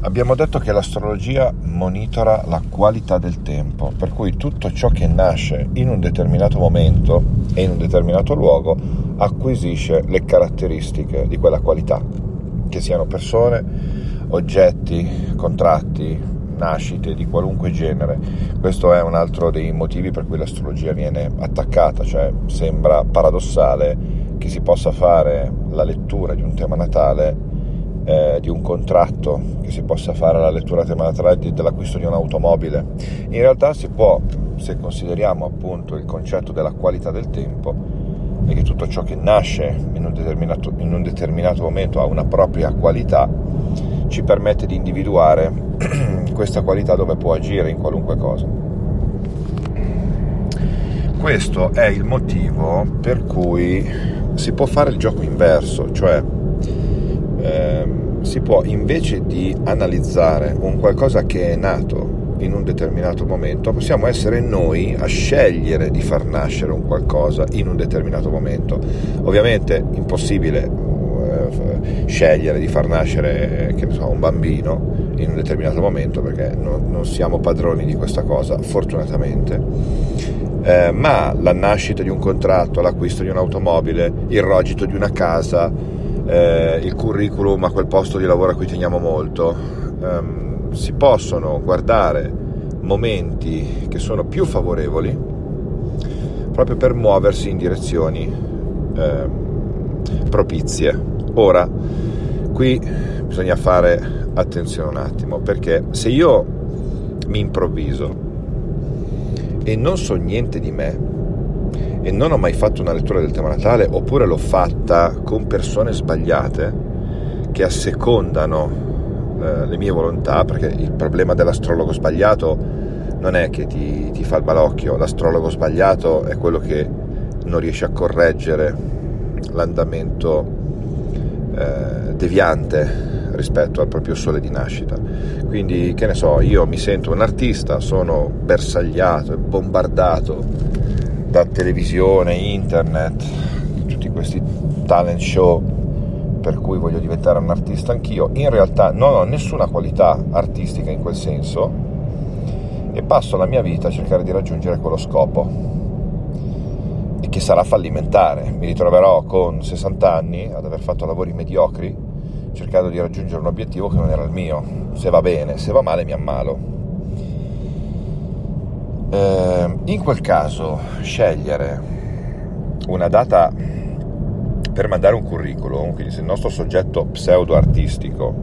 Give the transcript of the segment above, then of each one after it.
Abbiamo detto che l'astrologia monitora la qualità del tempo, per cui tutto ciò che nasce in un determinato momento e in un determinato luogo acquisisce le caratteristiche di quella qualità, che siano persone, oggetti, contratti, nascite di qualunque genere. Questo è un altro dei motivi per cui l'astrologia viene attaccata, cioè sembra paradossale che si possa fare la lettura di un tema natale, di un contratto, che si possa fare la lettura tema natale dell'acquisto di un'automobile. In realtà si può, se consideriamo appunto il concetto della qualità del tempo, e che tutto ciò che nasce in un determinato momento ha una propria qualità, ci permette di individuare questa qualità dove può agire in qualunque cosa. Questo è il motivo per cui si può fare il gioco inverso, cioè si può, invece di analizzare un qualcosa che è nato in un determinato momento, possiamo essere noi a scegliere di far nascere un qualcosa in un determinato momento. Ovviamente impossibile scegliere di far nascere, che ne so, un bambino in un determinato momento, perché non siamo padroni di questa cosa, fortunatamente. Ma la nascita di un contratto, l'acquisto di un'automobile, il rogito di una casa, il curriculum a quel posto di lavoro a cui teniamo molto, si possono guardare momenti che sono più favorevoli proprio per muoversi in direzioni propizie. Ora, qui bisogna fare attenzione un attimo, perché se io mi improvviso e non so niente di me e non ho mai fatto una lettura del tema natale, oppure l'ho fatta con persone sbagliate che assecondano le mie volontà, perché il problema dell'astrologo sbagliato non è che ti fa il balocchio, l'astrologo sbagliato è quello che non riesce a correggere l'andamento deviante rispetto al proprio sole di nascita. Quindi, che ne so, io mi sento un artista, sono bersagliato e bombardato da televisione, internet, tutti questi talent show per cui voglio diventare un artista anch'io. In realtà non ho nessuna qualità artistica in quel senso e passo la mia vita a cercare di raggiungere quello scopo, e che sarà fallimentare. Mi ritroverò con 60 anni ad aver fatto lavori mediocri cercando di raggiungere un obiettivo che non era il mio. Se va bene, se va male mi ammalo. In quel caso scegliere una data per mandare un curriculum, quindi se il nostro soggetto pseudo-artista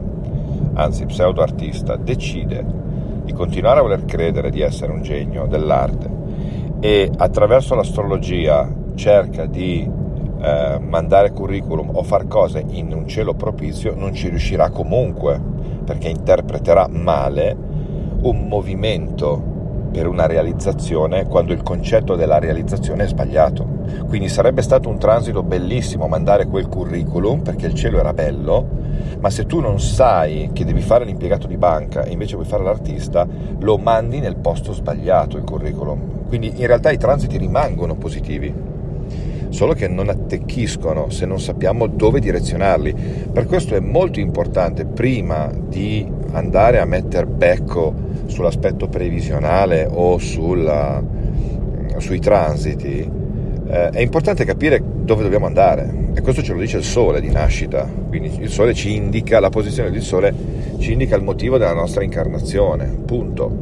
decide di continuare a voler credere di essere un genio dell'arte e attraverso l'astrologia cerca di mandare curriculum o far cose in un cielo propizio, non ci riuscirà comunque, perché interpreterà male un movimento per una realizzazione quando il concetto della realizzazione è sbagliato. Quindi sarebbe stato un transito bellissimo mandare quel curriculum perché il cielo era bello, ma se tu non sai che devi fare l'impiegato di banca e invece vuoi fare l'artista, lo mandi nel posto sbagliato il curriculum. Quindi in realtà i transiti rimangono positivi, solo che non attecchiscono se non sappiamo dove direzionarli. Per questo è molto importante, prima di andare a metter becco sull'aspetto previsionale o sui transiti, è importante capire dove dobbiamo andare, e questo ce lo dice il sole di nascita. Quindi il sole ci indica, la posizione del sole ci indica il motivo della nostra incarnazione, punto.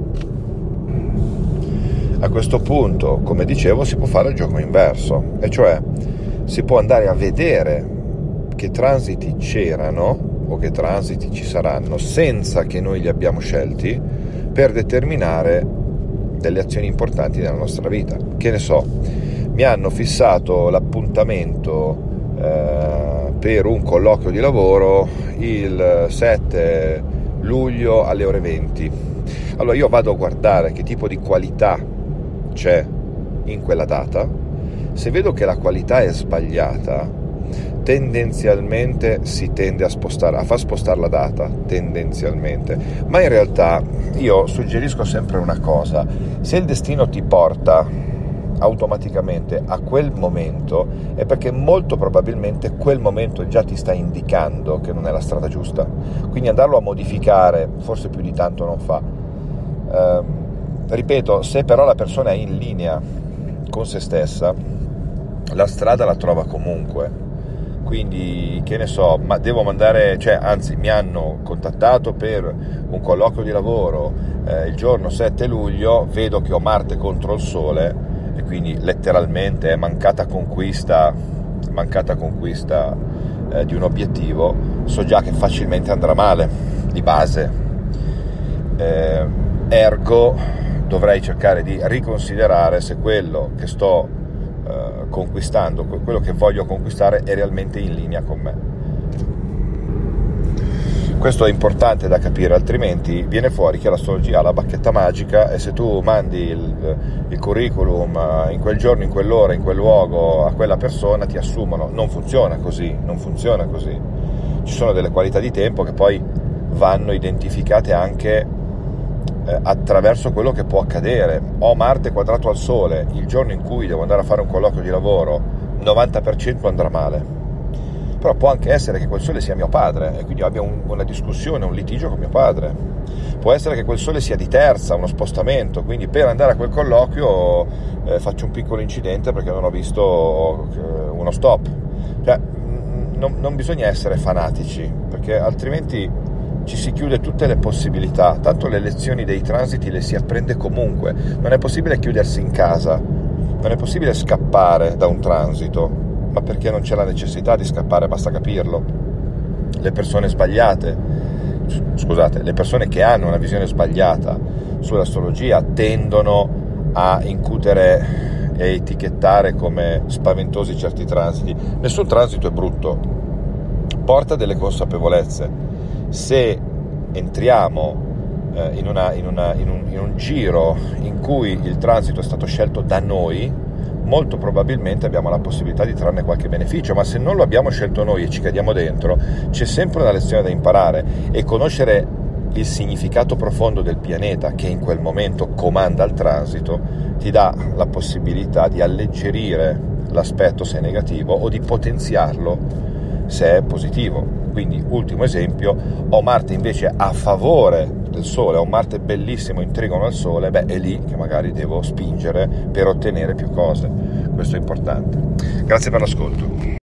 A questo punto, come dicevo, si può fare il gioco inverso, e cioè si può andare a vedere che transiti c'erano o che transiti ci saranno senza che noi li abbiamo scelti, per determinare delle azioni importanti nella nostra vita. Che ne so, mi hanno fissato l'appuntamento per un colloquio di lavoro il 7 luglio alle ore 20. Allora io vado a guardare che tipo di qualità c'è in quella data. Se vedo che la qualità è sbagliata, tendenzialmente si tende a far spostare la data, tendenzialmente. Ma in realtà io suggerisco sempre una cosa: se il destino ti porta automaticamente a quel momento, è perché molto probabilmente quel momento già ti sta indicando che non è la strada giusta. Quindi andarlo a modificare forse più di tanto non fa. Ripeto, se però la persona è in linea con se stessa, la strada la trova comunque. Quindi, che ne so, ma devo mandare, cioè, anzi, mi hanno contattato per un colloquio di lavoro il giorno 7 luglio, vedo che ho Marte contro il Sole e quindi letteralmente è mancata conquista di un obiettivo, so già che facilmente andrà male, di base. Ergo dovrei cercare di riconsiderare se quello che sto conquistando, quello che voglio conquistare è realmente in linea con me. Questo è importante da capire, altrimenti viene fuori che l'astrologia ha la bacchetta magica e se tu mandi il curriculum in quel giorno, in quell'ora, in quel luogo a quella persona ti assumono. Non funziona così. Ci sono delle qualità di tempo che poi vanno identificate anche attraverso quello che può accadere. Ho Marte quadrato al Sole, il giorno in cui devo andare a fare un colloquio di lavoro, 90% andrà male. Però può anche essere che quel Sole sia mio padre e quindi abbia una discussione, un litigio con mio padre. Può essere che quel Sole sia di terza, uno spostamento, quindi per andare a quel colloquio faccio un piccolo incidente perché non ho visto uno stop. Cioè, non bisogna essere fanatici, perché altrimenti ci si chiude tutte le possibilità, tanto le lezioni dei transiti le si apprende comunque. Non è possibile chiudersi in casa, non è possibile scappare da un transito, ma perché non c'è la necessità di scappare, basta capirlo. Le persone che hanno una visione sbagliata sull'astrologia tendono a incutere e etichettare come spaventosi certi transiti. Nessun transito è brutto, porta delle consapevolezze. Se entriamo in un giro in cui il transito è stato scelto da noi, molto probabilmente abbiamo la possibilità di trarne qualche beneficio, ma se non lo abbiamo scelto noi e ci cadiamo dentro, c'è sempre una lezione da imparare, e conoscere il significato profondo del pianeta che in quel momento comanda il transito ti dà la possibilità di alleggerire l'aspetto se è negativo o di potenziarlo se è positivo. Quindi, ultimo esempio, ho Marte invece a favore del Sole, ho Marte bellissimo in trigono al Sole, è lì che magari devo spingere per ottenere più cose. Questo è importante. Grazie per l'ascolto.